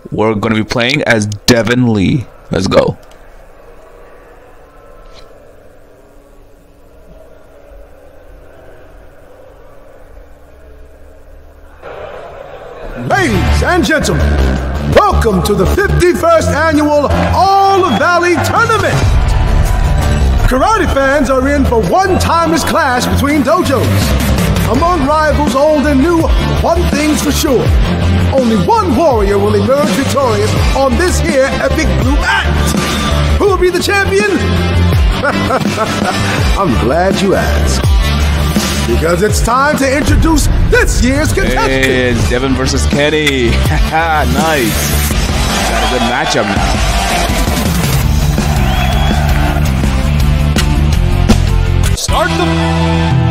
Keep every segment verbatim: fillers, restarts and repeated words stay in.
we're going to be playing as Devon Lee. Let's go. Ladies and gentlemen, welcome to the fifty-first annual All Valley Tournament. Karate fans are in for one timeless clash between dojos. Among rivals old and new, one thing's for sure. Only one warrior will emerge victorious on this here epic blue act. Who will be the champion? I'm glad you asked. Because it's time to introduce this year's contestant. Hey, it's Devon versus Kenny. Nice. Got a good matchup now. Start the...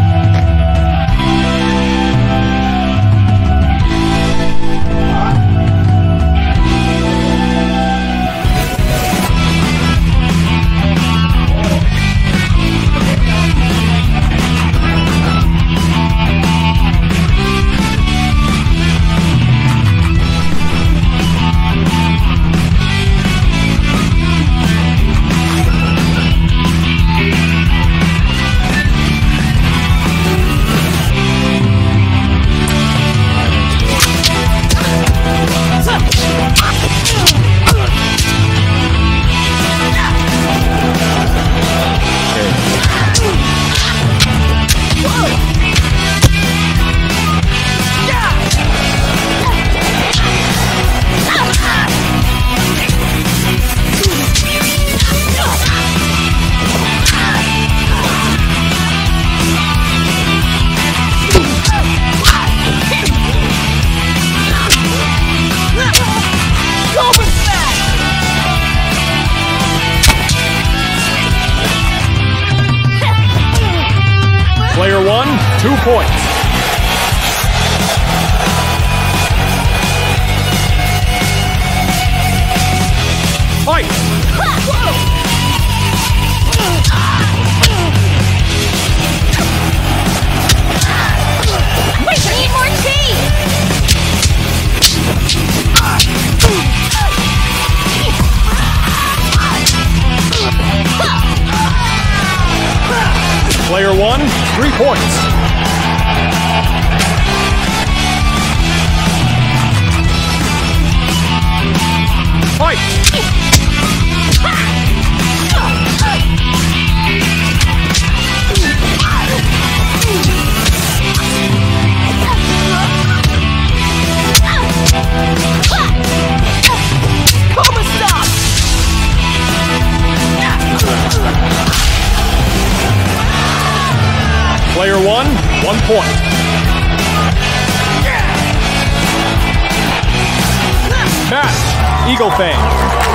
Player one, two points. Fight! Wait, I need more tea! Player one, three points. Fight! Cobra stop! Player one, one point. Match, Eagle Fang.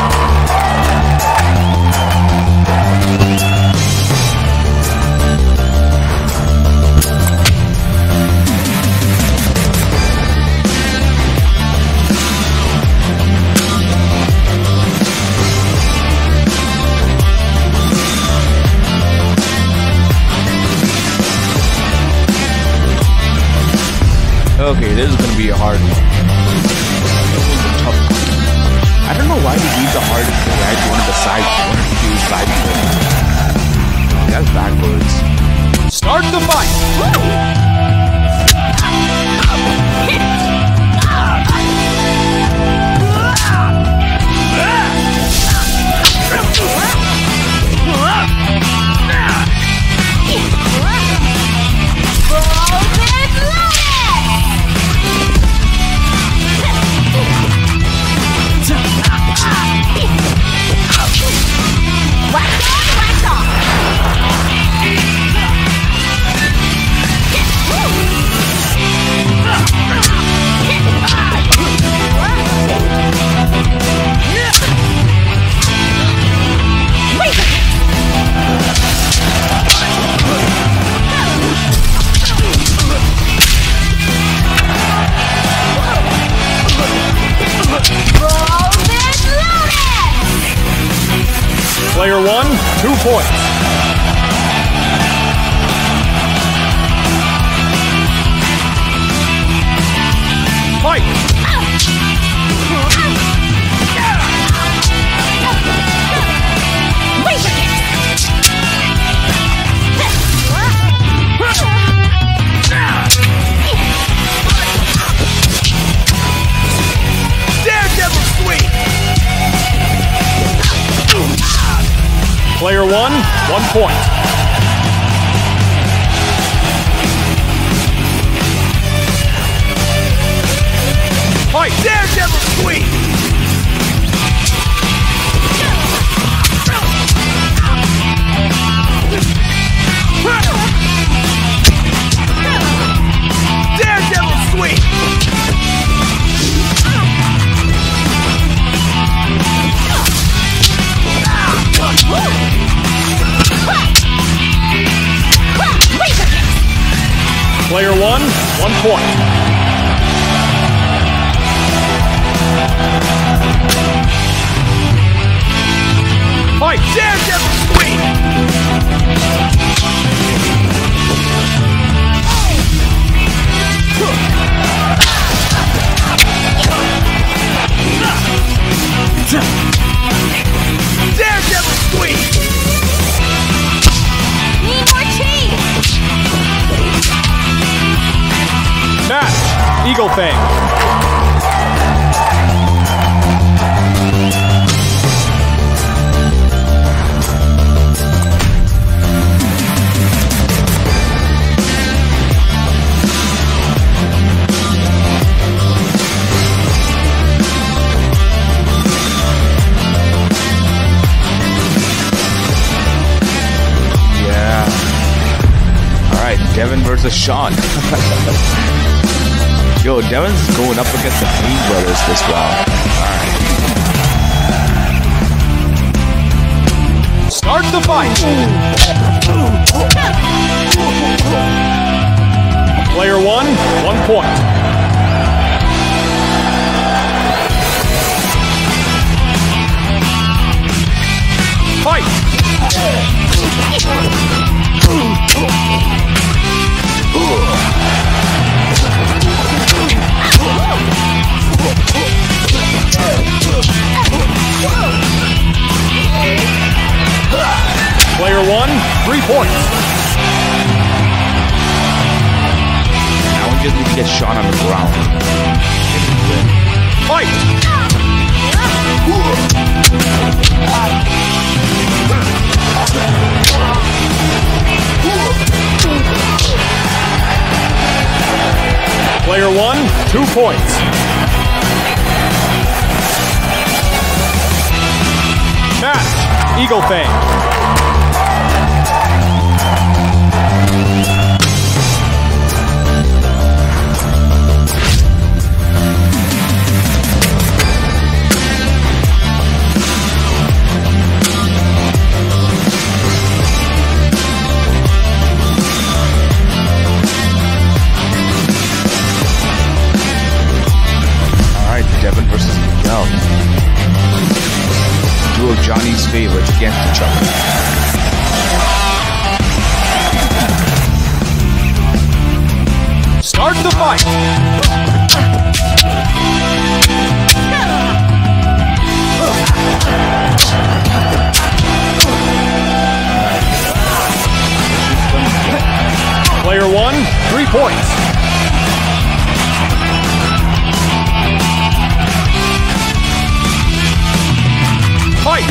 Okay, this is gonna be a hard one. Tough. I don't know why he leaves the hardest right one of the sides. One of the side. That's backwards. Start the fight! Player one, two points. Fight! Player one, one point. Fight! Daredevil sweep! Daredevil sweep! Player one, one point. Fight! Daredevil sweep! Daredevil sweep! Need more cheese! Match! Eagle Fang. Devon versus Sean. Yo, Devon's going up against the Pain Brothers this round. Alright. Start the fight! Player one, one point. Fight! Player one, three points. Now we just need to get Sean on the ground. Fight! Player one, two points. Match, Eagle Fang. Devon versus Miguel. Two of Johnny's favorites against each other. Start the fight! Player one, three points. Fight!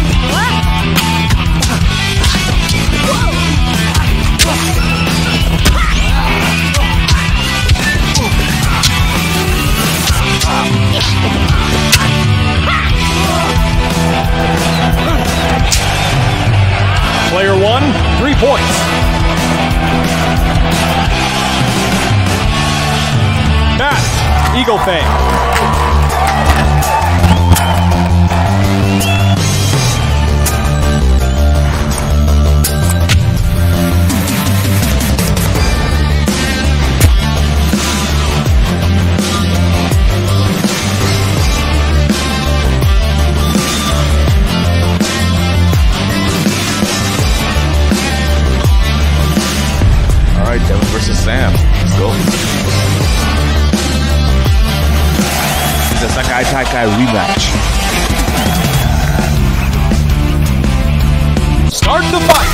Player one, three points. Match, Eagle Fang. Devon versus Sam. Let's go. It's a Sakai Taikai rematch. Start the fight!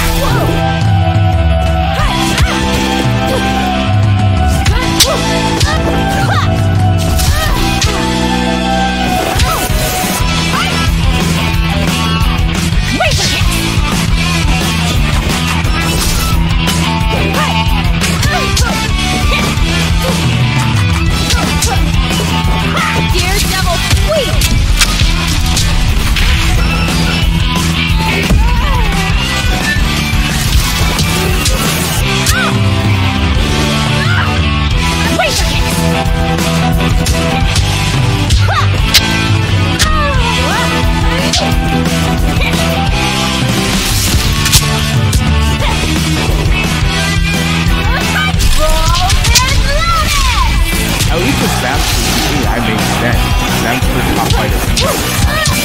top fighter.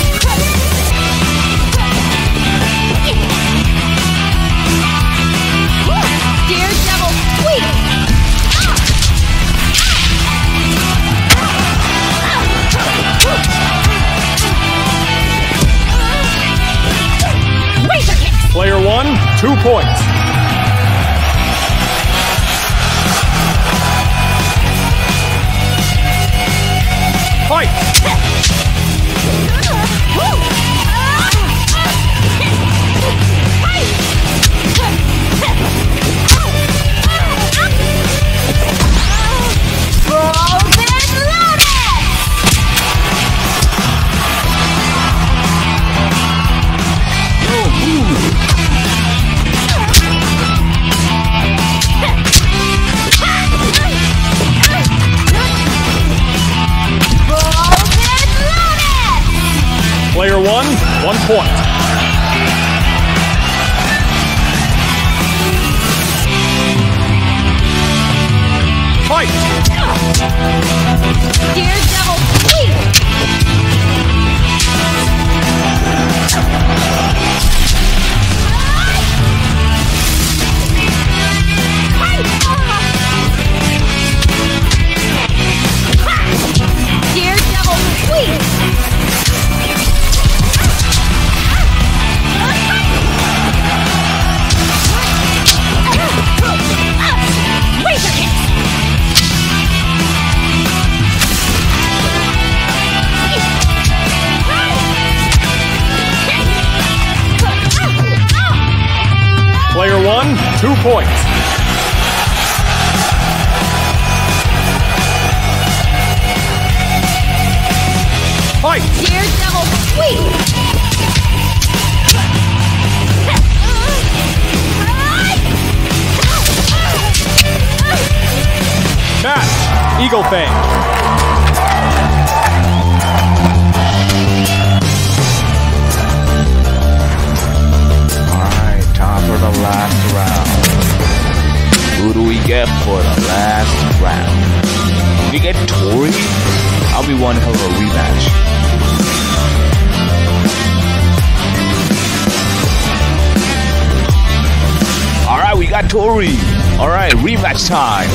Daredevil sweep! Razor kick! Player one, two points. Fight! Player one, one point. Fight! Daredevil sweep! Daredevil sweep! Razor kick! Player one, two points. Fight! Daredevil sweep! Match, Eagle Fang. Alright, time for the last round. Who do we get for the last round? We get Tori? I'll be one hell of a rematch. Alright, we got Tori. Alright, rematch time.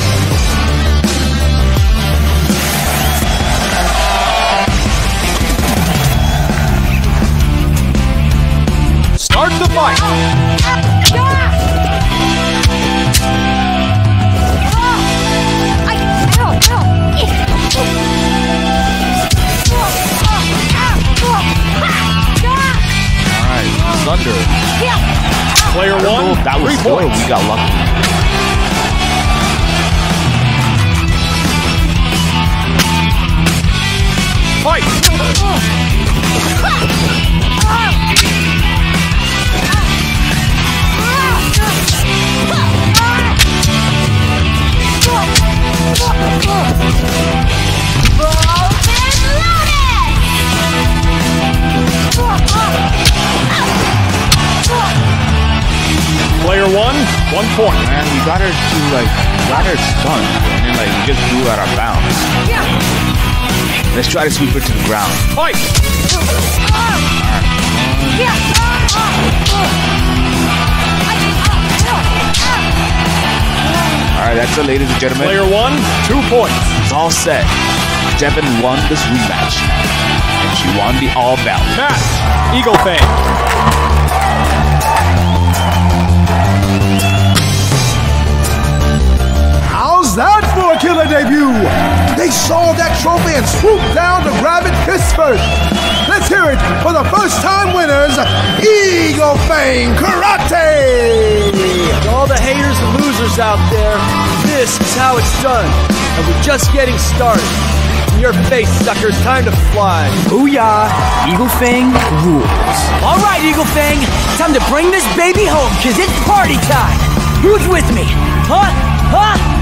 Start the fight! Alright, Thunder. Player one, That was three good. points. We got lucky. Fight! Player one, one point. Man, we got her to like, got her stunned, and then like we just threw her out of bounds. Let's try to sweep her to the ground. Fight! Alright, that's it, ladies and gentlemen. Player one, two points. It's all set. Devon won this rematch, and she won the all belt. Match, Eagle Fang. How's that for a killer debut? They saw that trophy and swooped down to grab it fist first. Let's hear it for the first time winners, Eagle Fang Karate! To all the haters and losers out there, this is how it's done. And we're just getting started. In your face, suckers, time to fly. Booyah! Eagle Fang rules. All right, Eagle Fang, time to bring this baby home, cause it's party time. Who's with me? Huh? Huh?